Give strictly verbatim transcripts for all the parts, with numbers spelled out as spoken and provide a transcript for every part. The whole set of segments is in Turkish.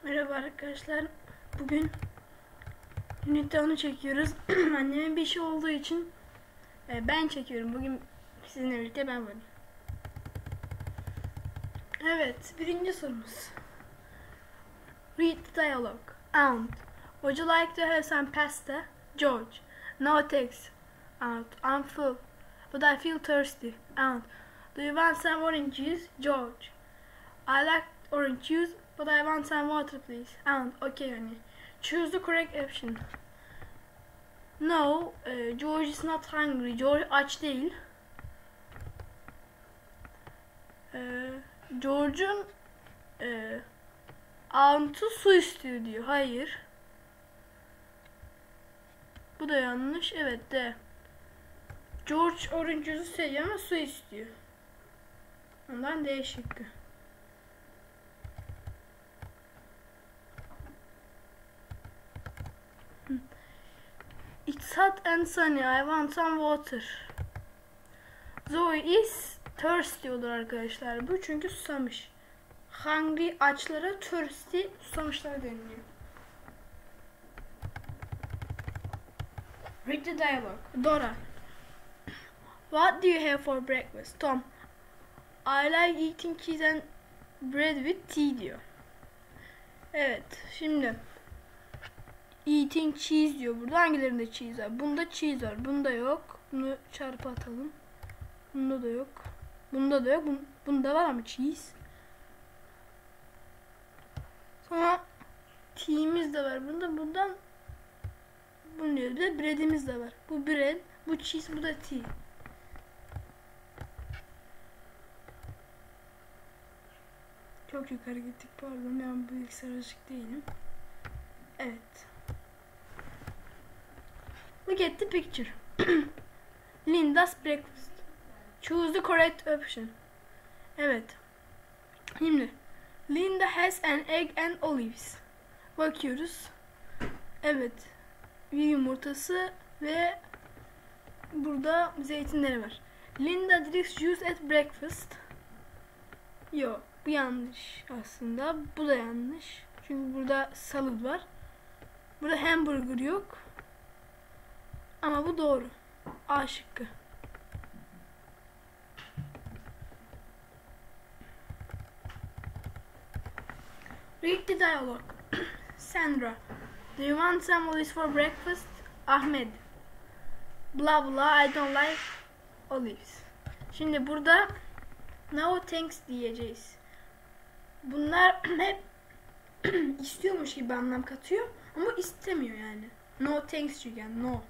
Merhaba arkadaşlar. Bugün Unity onu çekiyoruz. Annemin bir şey olduğu için e, ben çekiyorum. Bugün sizinle birlikte ben varım. Evet, birinci sorumuz. Read the dialogue. Aunt, would you like to have some pasta? George, no thanks. Aunt, I'm full, but I feel thirsty. Aunt, do you want some orange juice? George, I like orange juice, but I want some water, please. Aunt, okay, honey. Choose the correct option. No, uh, George is not hungry. George aç değil. Uh, George'un uh, Aunt'u su istiyor diyor. Hayır. Bu da yanlış. Evet de. George orange juice'u seviyor ama su istiyor. Ondan D şıkkı. It's hot and sunny. I want some water. Zoe is thirsty olur arkadaşlar. Bu çünkü susamış. Hungry açlara, thirsty susamışlara deniliyor. Read the dialogue. Dora. What do you have for breakfast? Tom. I like eating cheese and bread with tea diyor. Evet. Şimdi eating cheese diyor. Burada hangilerinde cheese var? Bunda cheese var. Bunda yok. Bunu çarpı atalım. Bunda da yok. Bunda da yok. Bunda var ama cheese. Sonra tea'miz de var. Bunda bundan bunu diyor. Bir de bread'imiz de var. Bu bread, bu cheese, bu da tea. Çok yukarı gittik, pardon. Ben bu bilgisayar açık değilim. Evet. Look at the picture. Linda's breakfast. Choose the correct option. Evet. Şimdi Linda has an egg and olives. Bakıyoruz. Evet. Bir yumurtası ve burada zeytinleri var. Linda drinks juice at breakfast. Yok, bu yanlış aslında. Bu da yanlış. Çünkü burada salad var. Burada hamburger yok. Ama bu doğru. A şıkkı. Read the dialogue. Sandra, do you want some olives for breakfast? Ahmed, blah blah, I don't like olives. Şimdi burada no thanks diyeceğiz. Bunlar hep istiyormuş gibi anlam katıyor ama istemiyor yani. No thanks çünkü yani no.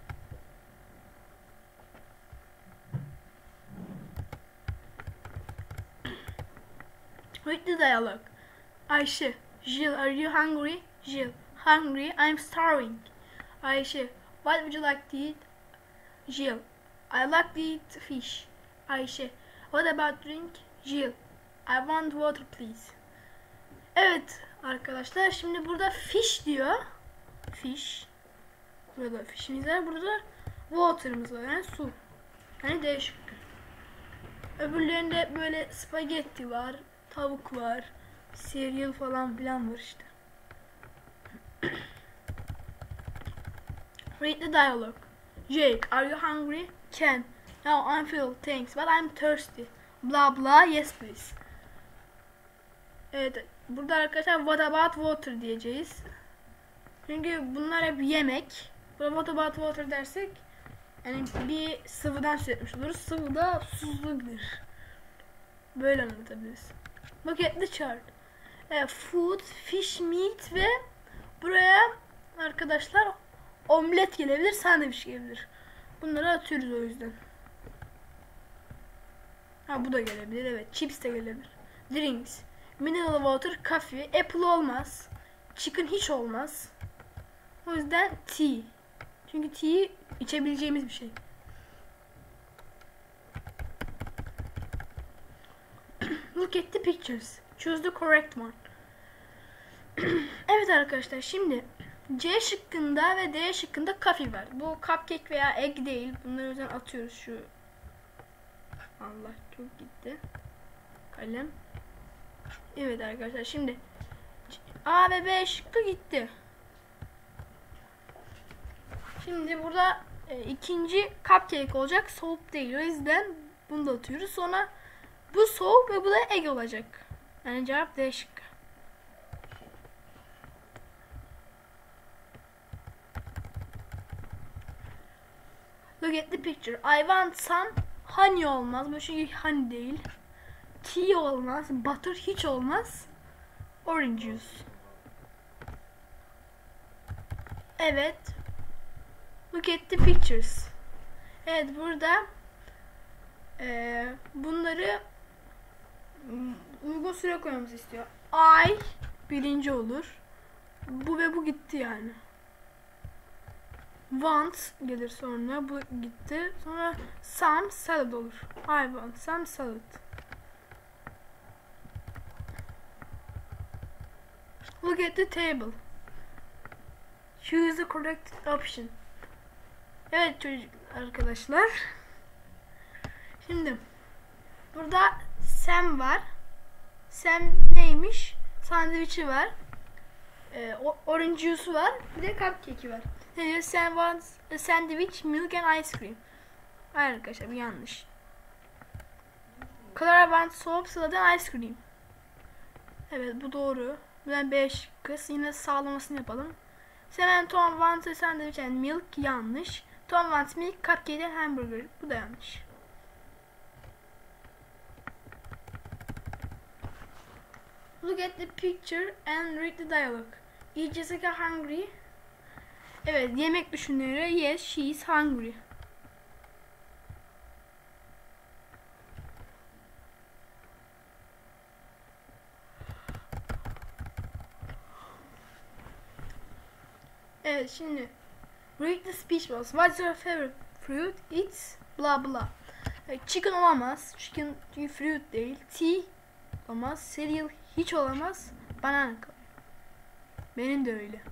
Read the dialogue. Ayşe, Jill, are you hungry? Jill, hungry, I'm starving. Ayşe, what would you like to eat? Jill, I like to eat fish. Ayşe, what about drink? Jill, I want water please. Evet arkadaşlar, şimdi burada fish diyor. Fish. Burada fish'imiz var, burada water'ımız var yani su. Yani değişik. Öbürlerinde böyle spagetti var, tavuk var, cereal falan filan var işte. Read the dialogue. Jake, are you hungry? Ken, no, I'm full, thanks, but I'm thirsty. Blah blah, yes please. Evet, burada arkadaşlar what about water diyeceğiz. Çünkü bunlar hep yemek. Burada what about water dersek yani bir sıvıdan söz etmiş oluruz. Sıvı da susuzluktur. Böyle anlatabiliriz. Look at the chart. E, food, fish, meat ve buraya arkadaşlar omlet gelebilir, sandviç gelebilir. Bunları atıyoruz o yüzden. Ha bu da gelebilir, evet. Chips de gelebilir. Drinks. Mineral water, coffee. Apple olmaz. Chicken hiç olmaz. O yüzden tea. Çünkü tea içebileceğimiz bir şey. Look at the pictures. Choose the correct one. Evet arkadaşlar, şimdi C şıkkında ve D şıkkında coffee var. Bu cupcake veya egg değil. Bunları o yüzden atıyoruz şu. Allah çok gitti. Kalem. Evet arkadaşlar, şimdi A ve B şıkkı gitti. Şimdi burada e, ikinci cupcake olacak. Soğuk değil. O yüzden bunu da atıyoruz. Sonra bu soğuk ve bu da egg olacak. Yani cevap D şıkkı. Look at the picture. I want some honey olmaz. Bu çünkü honey değil. Tea olmaz. Butter hiç olmaz. Orange juice. Evet. Look at the pictures. Evet, burada e, bunları uygun süre koymamızı istiyor. I birinci olur. Bu ve bu gitti yani. Want gelir sonra. Bu gitti. Sonra some salad olur. I want some salad. Look at the table. Choose the correct option. Evet çocuk arkadaşlar. Şimdi burada Sam var. Sam neymiş? Sandviçi var. Ee, orange juice'u var. Bir de cupcake'i var. Ne Sam wants a sandwich, milk and ice cream. Hayır arkadaşlar, bu yanlış. Clara wants soap, salad and ice cream. Evet, bu doğru. Ben B şıkkı. Yine sağlamasını yapalım. Sam and Tom wants a sandwich and milk, yanlış. Tom wants milk, cupcake and hamburger. Bu da yanlış. Look at the picture and read the dialogue. Is Jessica hungry? Evet, yemek düşünüyor. Yes, she is hungry. Evet, şimdi read the speech bubbles. What's your favorite fruit? It's blah blah. Evet, chicken olamaz. Chicken çünkü fruit değil. Tea olamaz. Cereal hiç olamaz. Banana. Benim de öyle.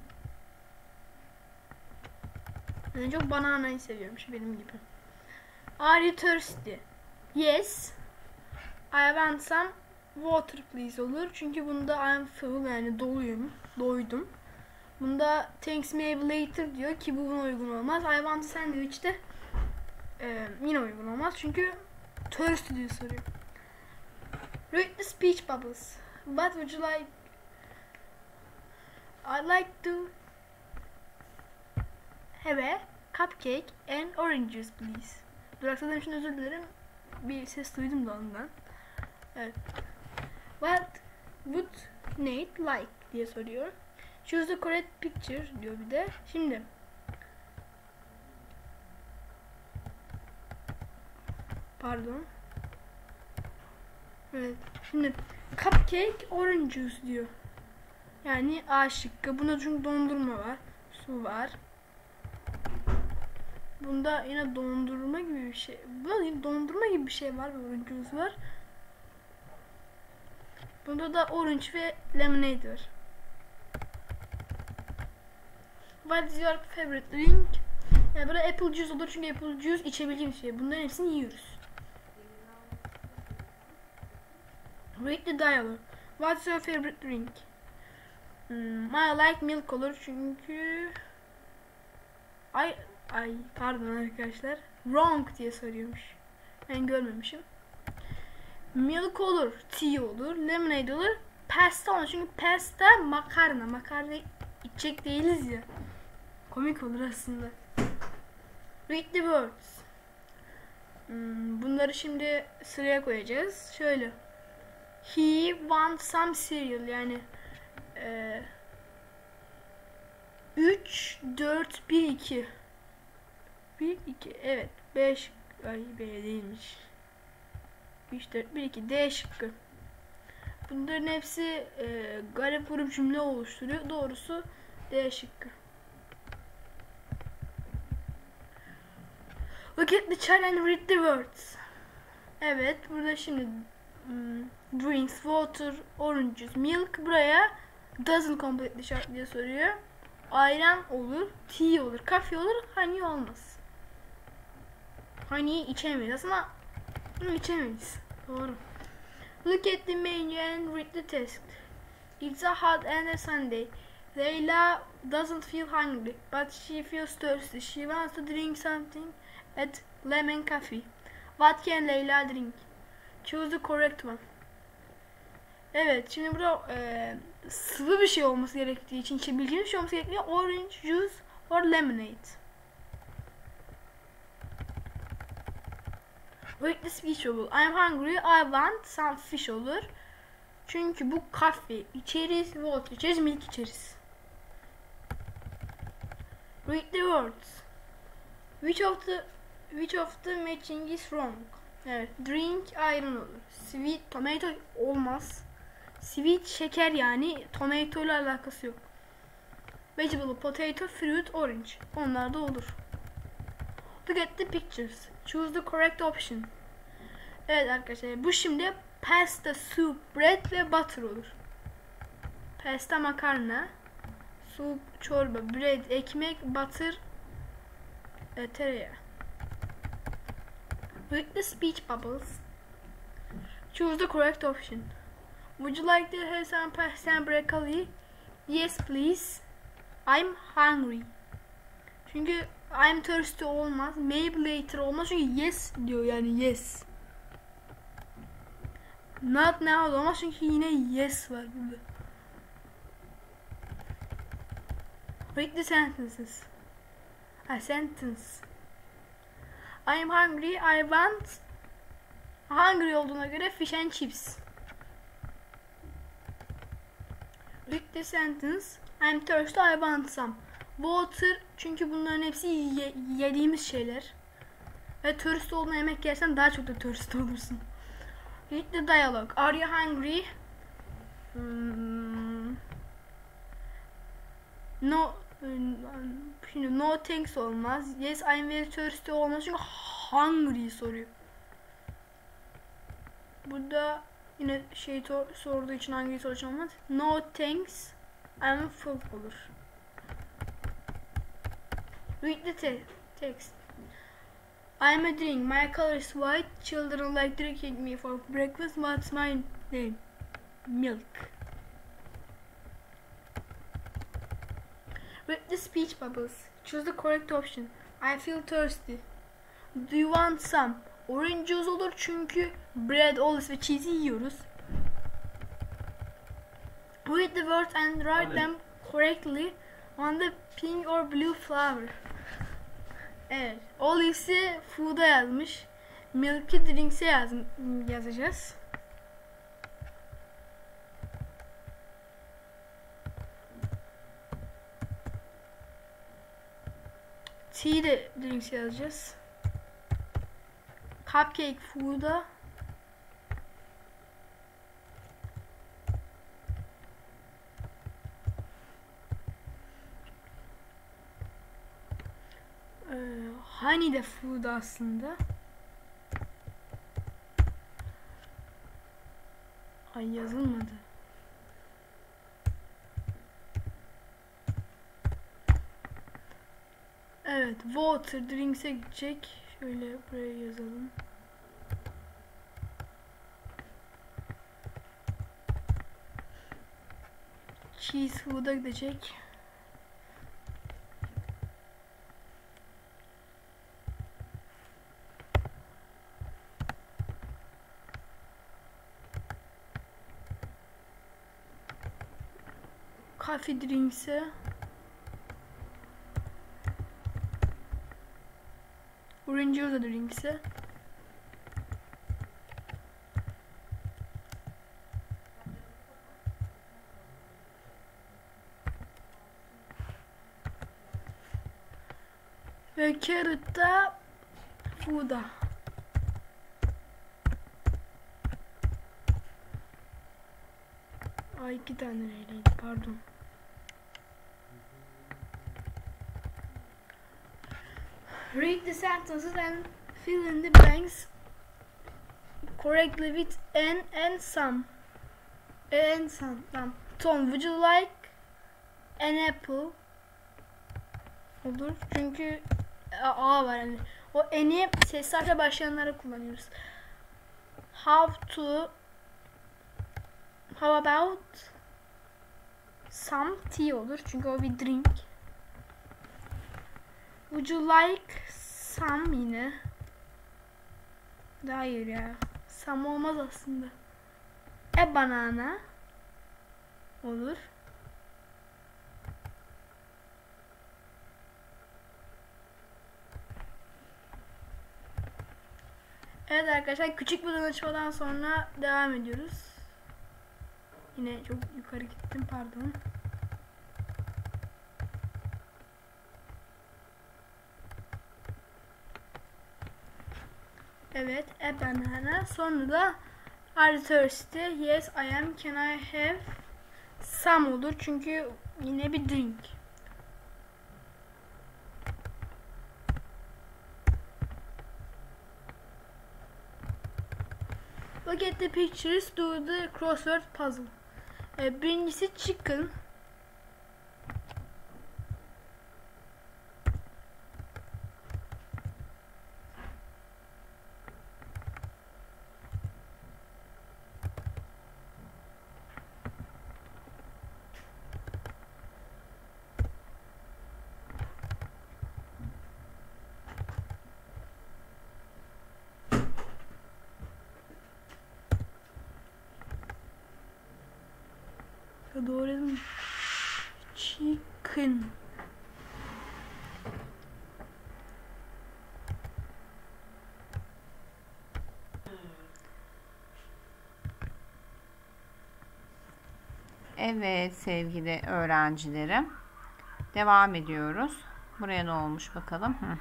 Ben çok bananayı seviyorum, benim gibi. Are you thirsty? Yes. I want some water please olur. Çünkü bunda I'm full, yani doluyum. Doydum. Bunda thanks maybe later diyor ki bu buna uygun olmaz. I want a sandwich de e, yine uygun olmaz. Çünkü thirsty diye soruyor. Read the speech bubbles. What would you like? I like to have a cupcake and orange juice please. Duraksadığım için özür dilerim. Bir ses duydum da ondan. Evet. What would Nate like diye soruyor. Choose the correct picture diyor bir de. Şimdi pardon. Evet. Şimdi cupcake orange juice diyor. Yani A şıkkı. Bunda çünkü dondurma var. Su var. Bunda yine dondurma gibi bir şey. Bunda dondurma gibi bir şey var ve orange juice var. Bunda da orange ve lemonade var. What is your favorite drink? Yani burada apple juice olur çünkü apple juice içebildiğim şey. Bunların hepsini yiyoruz. Read the dialogue. What's your favorite drink? Hmm, I like milk olur çünkü ay ay pardon arkadaşlar, wrong diye soruyormuş. Ben görmemişim. Milk olur, tea olur, lemonade olur, pasta olur çünkü pasta makarna. Makarna içecek değiliz ya. Komik olur aslında. Read the words. Hmm, bunları şimdi sıraya koyacağız. Şöyle. He wants some cereal, yani e, üç, dört, bir, iki. bir, iki, evet. beş, ay B değilmiş. üç, dört, bir, iki. D şıkkı. Bunların hepsi e, garip grup cümle oluşturuyor. Doğrusu D şıkkı. Look at the chart and read the words. Evet, burada şimdi um, drinks, water, orange juice, milk. Buraya doesn't complete the chart diye soruyor. Ayran olur, tea olur, kafe olur, honey olmaz. Honey'i içemeyiz. Aslında bunu içemeyiz. Doğru. Look at the menu and read the text. It's a hot and a Sunday. Layla doesn't feel hungry, but she feels thirsty. She wants to drink something at Lemon Coffee. What can Layla drink? Choose the correct one. Evet, şimdi burada e, sıvı bir şey olması gerektiği için, içebileceğimiz şey olması gerekiyor. Orange juice or lemonade. Read the speech olur. I'm hungry, I want some fish olur. Çünkü bu kahve içeriz, water içeriz, milk içeriz. Read the words. Which of the which of the matching is wrong? Evet, drink iron olur. Sweet tomato olmaz. Sweet şeker, yani tomato ile alakası yok. Vegetable, potato, fruit, orange. Onlar da olur. Look at the pictures. Choose the correct option. Evet arkadaşlar, bu şimdi pasta, soup, bread ve butter olur. Pasta makarna, soup çorba, bread ekmek, butter e, tereyağı. Read the speech bubbles. Choose the correct option. Would you like to have some pasta and broccoli? Yes please. I'm hungry. Çünkü I'm thirsty olmaz. Maybe later olmaz. Çünkü yes diyor, yani yes. Not now olmaz çünkü yine yes var burada. Read the sentences. A sentence. I'm hungry. I want. Hungry olduğuna göre fish and chips. Read the sentence. I'm thirsty. I want some water. Çünkü bunların hepsi ye yediğimiz şeyler. Ve thirsty olduğuna yemek yersen daha çok da thirsty olursun. Read the dialogue. Are you hungry? Hmm. No. Şimdi no thanks olmaz. Yes I'm very thirsty olmaz çünkü hungry soruyor. Burada yine şey sorduğu için hungry soru için olmaz. No thanks I'm full olur. Read the te text. I'm a drink. My color is white. Children like drinking me for breakfast. What's my name? Milk. Read the speech bubbles. Choose the correct option. I feel thirsty. Do you want some? Orange juice olur çünkü bread, olives ve cheese yiyoruz. Read the words and write them correctly on the pink or blue flower. Evet. Olives'i food'a yazmış. Milk'i drinks'e yaz yazacağız. T'yi de drinks'e yazacağız. Cupcake food'a. Ee, honey de food aslında. Ay yazılmadı. Evet, water drinks'e gidecek. Şöyle buraya yazalım. Cheese food'a gidecek. Coffee drinks'e. Orange juice drinks'e. Ve carrot'ta food'a. Ay iki tane neyleydi, pardon. Read the sentences and fill in the blanks correctly with an and some. And some. Tamam. Tom, would you like an apple? Olur. Çünkü A var yani. O an'i ses harfle başlayanlara kullanıyoruz. How to. How about some tea olur. Çünkü o bir drink. Would you like some yine? Hayır ya. Some olmaz aslında. A banana olur. Evet arkadaşlar, küçük bir danışmadan sonra devam ediyoruz. Yine çok yukarı gittim, pardon. Evet, a banana. Sonra da are you thirsty? Yes, I am. Can I have some olur. Çünkü yine bir drink. Look at the pictures. Do the crossword puzzle. Ee, birincisi chicken. Doğru mu? Chicken. Evet sevgili öğrencilerim. Devam ediyoruz. Buraya ne olmuş bakalım. Hı.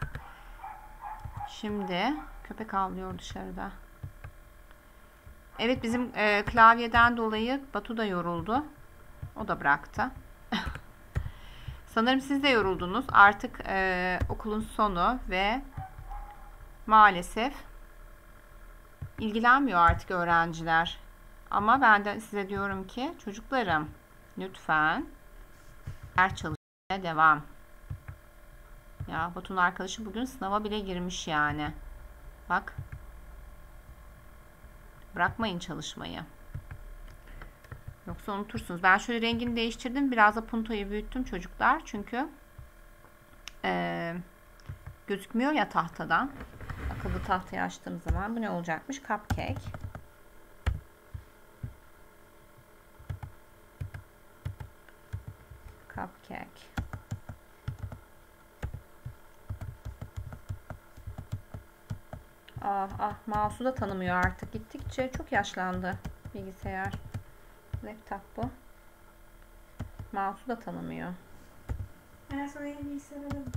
Şimdi köpek avlıyor dışarıda. Evet, bizim e, klavyeden dolayı Batu da yoruldu. O da bıraktı. Sanırım siz de yoruldunuz. Artık e, okulun sonu ve maalesef ilgilenmiyor artık öğrenciler. Ama ben de size diyorum ki çocuklarım, lütfen ders çalışmaya devam. Ya Batu'nun arkadaşı bugün sınava bile girmiş yani. Bak. Bırakmayın çalışmayı. Yoksa unutursunuz. Ben şöyle rengini değiştirdim. Biraz da puntoyu büyüttüm çocuklar. Çünkü e, gözükmüyor ya tahtadan. Akıllı tahtayı açtığım zaman bu ne olacakmış? Cupcake. Cupcake. Ah ah, mouse'u da tanımıyor artık. Gittikçe çok yaşlandı bilgisayar. Laptop bu. Mouse'u da tanımıyor. Ben sana yeni bilgisayar alırım.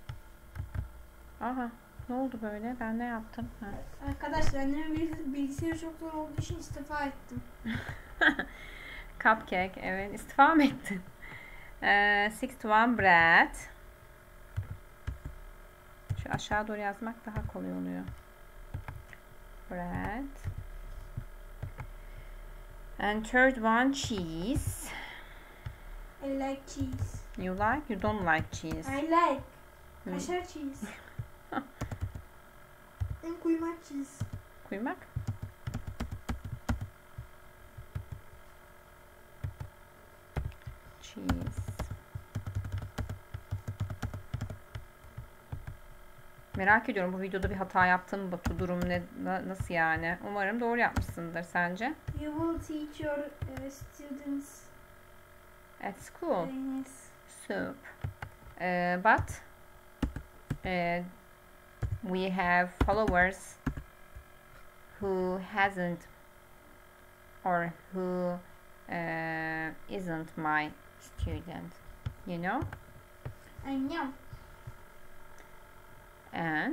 Aha, ne oldu böyle? Ben ne yaptım? Ha. Arkadaşlar, annemin bilgisayarı çok zor olduğu için istifa ettim. Cupcake, evet. İstifa mı ettin? Ee, six to one bread. Şu aşağı doğru yazmak daha kolay oluyor. Bread. And third one, cheese. I like cheese. You like? You don't like cheese. I like. Hmm. Kaşar cheese. En kuymak cheese. Kuymak? Cheese. Merak ediyorum bu videoda bir hata yaptım mı Batu, durum ne, nasıl yani? Umarım doğru yapmışsındır sence? You will teach your uh, students At school. Yes. Soup. Uh, but uh, we have followers who hasn't or who uh, isn't my student, you know? I know. And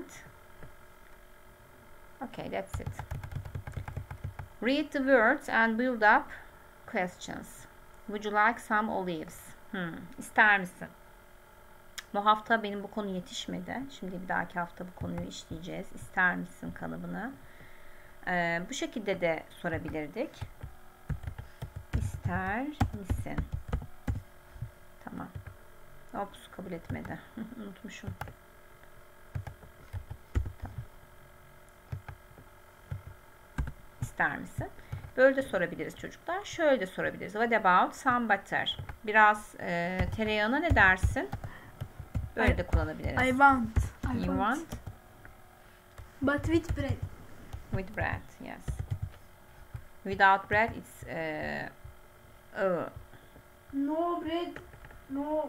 okay, that's it. Read the words and build up questions. Would you like some olives? Hmm, ister misin? Bu hafta benim bu konu yetişmedi. Şimdi bir dahaki hafta bu konuyu işleyeceğiz. İster misin kalıbını? Ee, bu şekilde de sorabilirdik. İster misin? Tamam. Ops, kabul etmedi. Unutmuşum. İster misin? Böyle de sorabiliriz çocuklar. Şöyle de sorabiliriz. What about some butter? Biraz e, tereyağına ne dersin? Böyle I, de kullanabiliriz. I want. I You want. want? But with bread. With bread, yes. Without bread, it's uh, uh. No bread. No.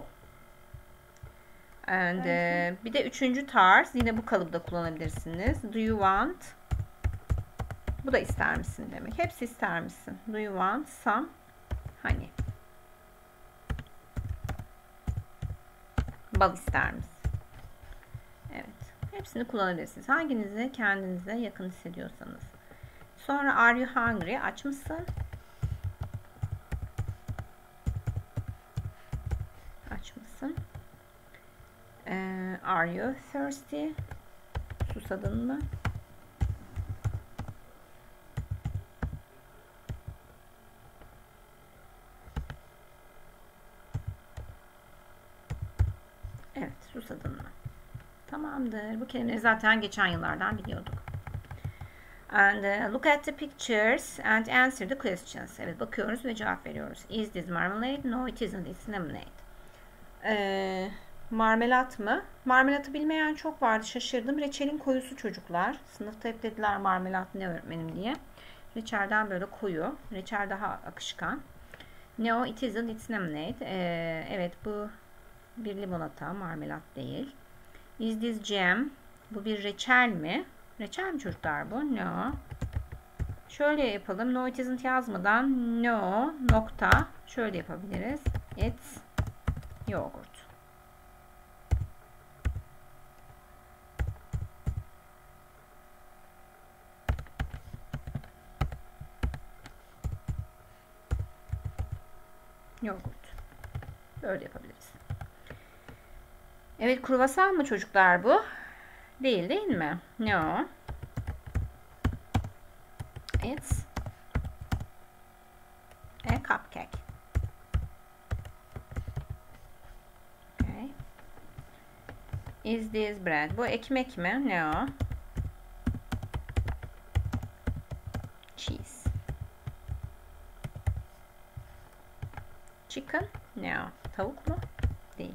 And e, bir de üçüncü tarz. Yine bu kalıpta kullanabilirsiniz. Do you want? Bu da ister misin demek. Hepsi ister misin? Do you want some honey? Bal ister misin? Evet. Hepsini kullanabilirsiniz. Hanginizi kendinize yakın hissediyorsanız. Sonra are you hungry? Aç mısın? Aç mısın? Ee, are you thirsty? Susadın mı? Evet, susadın mı? Tamamdır. Bu kelimeleri zaten geçen yıllardan biliyorduk. And uh, look at the pictures and answer the questions. Evet, bakıyoruz ve cevap veriyoruz. Is this marmalade? No, it isn't. It's lemonade. Ee, marmelat mı? Marmelatı bilmeyen çok vardı. Şaşırdım. Reçelin koyusu çocuklar. Sınıfta hep dediler marmelat ne öğretmenim diye. Reçelden böyle koyu. Reçel daha akışkan. No, it isn't. It's lemonade. Ee, evet, bu bir limonata. Marmelat değil. Is this jam? Bu bir reçel mi? Reçel mi çocuklar bu? No. Şöyle yapalım. No, it isn't yazmadan no nokta. Şöyle yapabiliriz. It's yogurt. Yogurt. Böyle yapabiliriz. Evet, kruvasan mı çocuklar bu? Değil değil mi? No. It's a cupcake. Okay. Is this bread? Bu ekmek mi? No. Cheese. Chicken? No. Tavuk mu? Değil.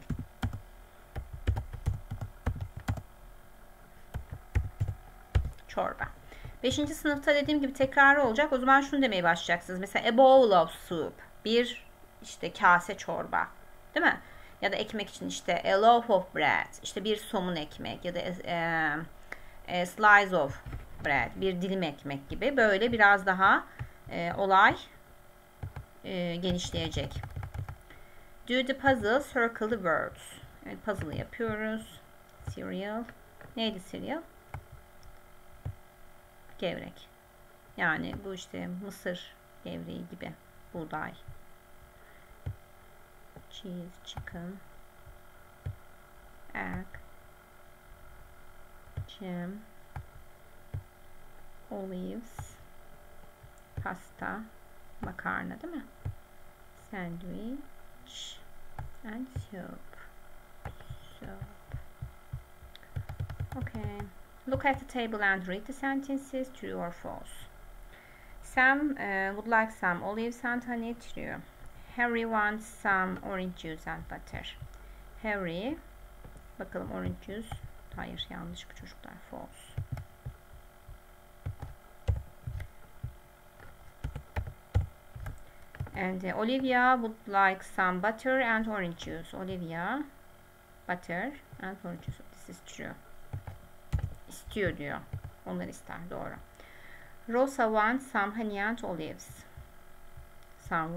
Çorba. Beşinci sınıfta dediğim gibi tekrar olacak. O zaman şunu demeye başlayacaksınız. Mesela a bowl of soup. Bir işte kase çorba. Değil mi? Ya da ekmek için işte a loaf of bread. İşte bir somun ekmek ya da a, a slice of bread. Bir dilim ekmek gibi. Böyle biraz daha e, olay e, genişleyecek. Do the puzzle, circle the words. Evet, puzzle yapıyoruz. Cereal. Neydi cereal? Gevrek. Yani bu işte mısır gevreği gibi. Buğday. Cheese, chicken, egg, jam, olives, pasta, makarna değil mi? Sandwich and soup. Soup. Okay. Look at the table and read the sentences, true or false. Sam uh, would like some olives and honey, true. Harry wants some orange juice and butter. Harry, bakalım orange juice. Hayır, yanlış bu çocuklar. False. And uh, Olivia would like some butter and orange juice. Olivia, butter and orange juice. This is true. İstiyor diyor. Onları ister. Doğru. Rosa wants some honey and olives. Some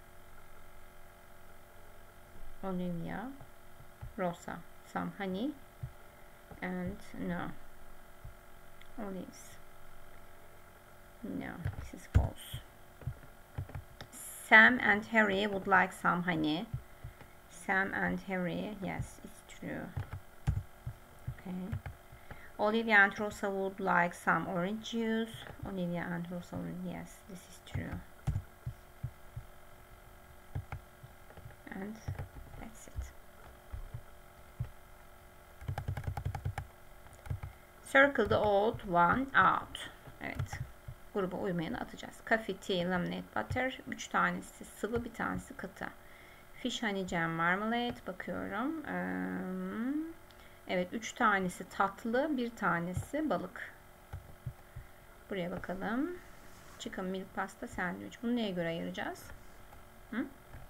Olivia, Rosa, some honey and no olives. No, this is false. Sam and Harry would like some honey. Sam and Harry, yes, it's true. Okay. Olivia and Rosa would like some orange juice. Olivia and Rosa, yes, this is true. And that's it. Circle the old one out. Evet. gruba uymayanı atacağız. Coffee, tea, lemonade, butter. üç tanesi sıvı, bir tanesi katı. Fish, honey, jam, marmalade. Bakıyorum. Evet, üç tanesi tatlı, bir tanesi balık. Buraya bakalım. Chicken, milk, pasta, sandwich. Bunu neye göre ayıracağız? Hı?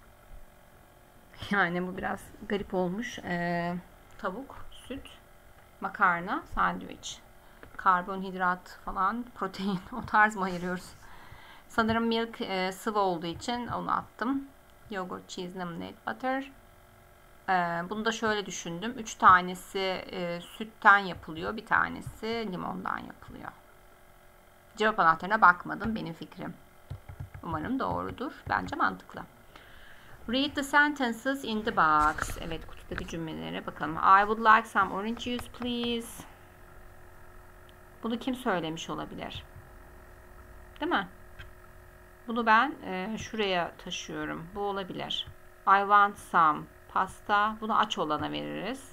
Yani bu biraz garip olmuş. Ee, tavuk, süt, makarna, sandviç. Karbonhidrat falan, protein o tarz mı ayırıyoruz? Sanırım milk e, sıvı olduğu için onu attım. Yogurt, cheese, lemonade, butter. E, bunu da şöyle düşündüm. üç tanesi e, sütten yapılıyor. Bir tanesi limondan yapılıyor. Cevap anahtarına bakmadım. Benim fikrim. Umarım doğrudur. Bence mantıklı. Read the sentences in the box. Evet, kutudaki cümlelere bakalım. I would like some orange juice, please. Bunu kim söylemiş olabilir? Değil mi? Bunu ben e, şuraya taşıyorum. Bu olabilir. I want some pasta. Bunu aç olana veririz.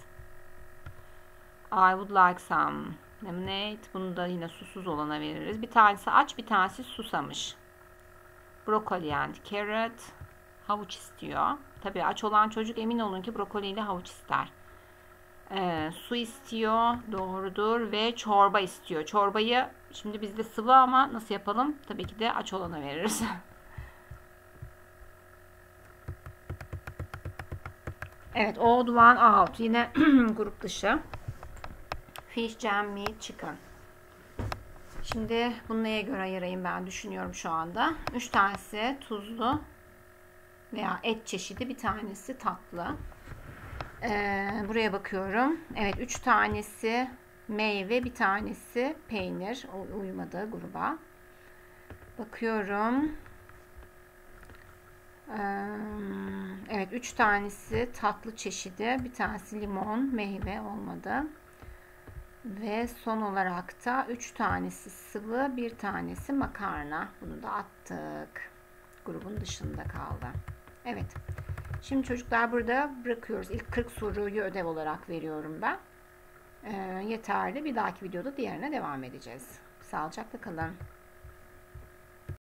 I would like some lemonade. Bunu da yine susuz olana veririz. Bir tanesi aç, bir tanesi susamış. Brokoli and carrot. Havuç istiyor. Tabii aç olan çocuk emin olun ki brokoli ile havuç ister. Ee, su istiyor. Doğrudur. Ve çorba istiyor. Çorbayı şimdi bizde sıvı ama nasıl yapalım? Tabii ki de aç olana veririz. Evet. Odd one out. Yine grup dışı. Fish, jam, meat, chicken. Şimdi bunu neye göre ayırayım ben düşünüyorum şu anda. üç tanesi tuzlu veya et çeşidi, bir tanesi tatlı. Ee, buraya bakıyorum. Evet, üç tanesi meyve, bir tanesi peynir. O uymadı gruba. Bakıyorum. Ee, evet, üç tanesi tatlı çeşidi, bir tanesi limon, meyve olmadı. Ve son olarak da üç tanesi sıvı, bir tanesi makarna. Bunu da attık. Grubun dışında kaldı. Evet. Şimdi çocuklar burada bırakıyoruz. İlk kırk soruyu ödev olarak veriyorum ben. Ee, yeterli. Bir dahaki videoda diğerine devam edeceğiz. Sağlıcakla kalın.